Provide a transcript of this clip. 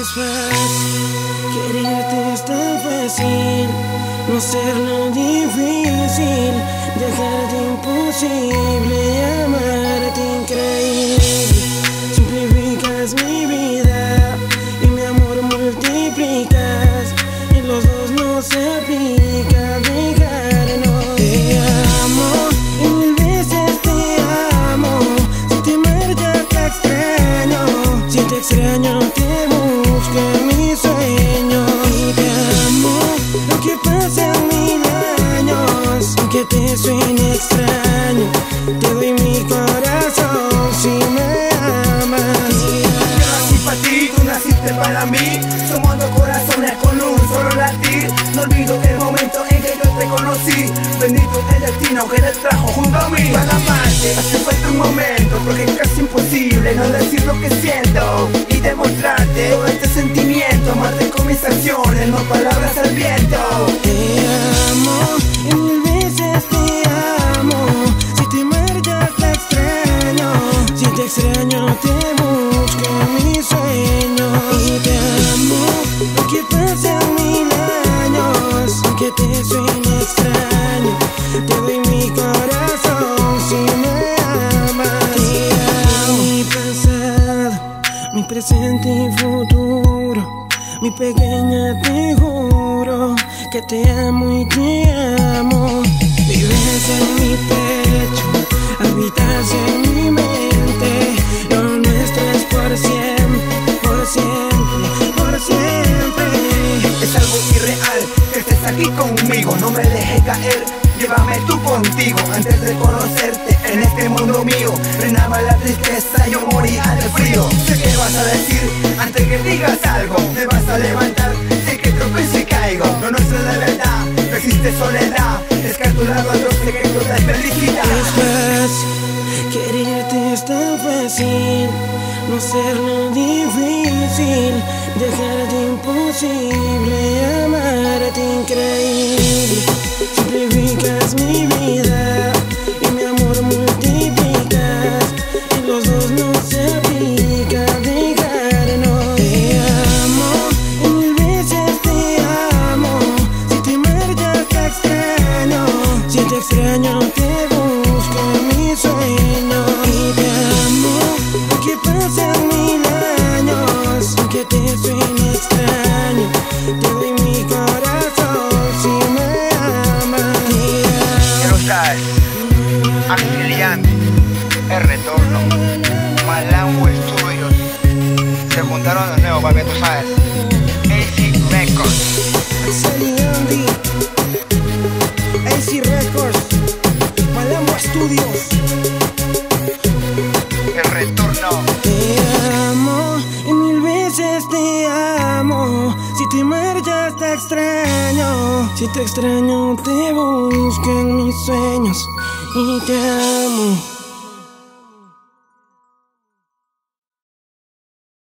Es fácil, quererte es tan fácil, no hacerlo difícil, dejarte imposible, amarte increíble. Simplificas mi vida y mi amor multiplicas, y los dos nos aplica dejarnos. Te amo y mil veces te amo, si te marchas te extraño, si te extraño te busco en mis sueños. Y te amo, aunque pasen 1000 años, aunque te suene extraño, te doy mi corazón si me amas. Yo nací para ti, tú naciste para mí, somos dos corazones con un solo latir. No olvido el momento en que yo te conocí, bendito el destino que te trajo junto a mí. Para amarte hace falta un momento, porque es casi imposible no decir lo que siento y demostrarte todo este sentimiento. Amarte con mis acciones, no palabras al viento. Te amo y mil veces te amo, si te marchas te extraño, si te extraño te busco en mis sueños. Y te amo, aunque pasen 1000 años, aunque te suene extraño, te doy mi corazón si me amas. Te amo. Mi pasado, mi presente y futuro, mi pequeña, te juro que te amo y te amo. Vives en mi pecho, habitas en mi mente, lo nuestro es por siempre, por siempre, por siempre. Es algo irreal que estés aquí conmigo, no me dejes caer, llévame tú contigo. Antes de conocerte en este mundo mío, reinaba la tristeza, yo moría de frío. Sé que vas a decir antes que digas algo, me vas a levantar, sé que tropiezo y caigo. Lo nuestro es de verdad, no existe soledad, es que a tu lado yo sé que todo es felicidad. Es fácil, quererte es tan fácil, no hacerlo difícil, dejarte imposible, amarte increíble. Simplificas mi vida y mi amor multiplicas, y los dos nos aplica dejarnos. Te amo y mil veces te amo, si te marchas te extraño, si te extraño te busco en mis sueños. Y te amo, aunque pasen 1000 años, aunque te suene extraño, te doy mi corazón si me amas. Ya lo sabes, Axeliante, el retorno, Malambo Studios, se juntaron de nuevo, papi, tú sabes, AC Records. Axeliante, AC Records, Malambo Studios. El retorno. Te amo y mil veces te amo, si te marchas te extraño, si te extraño te busco en mis sueños. Y te amo.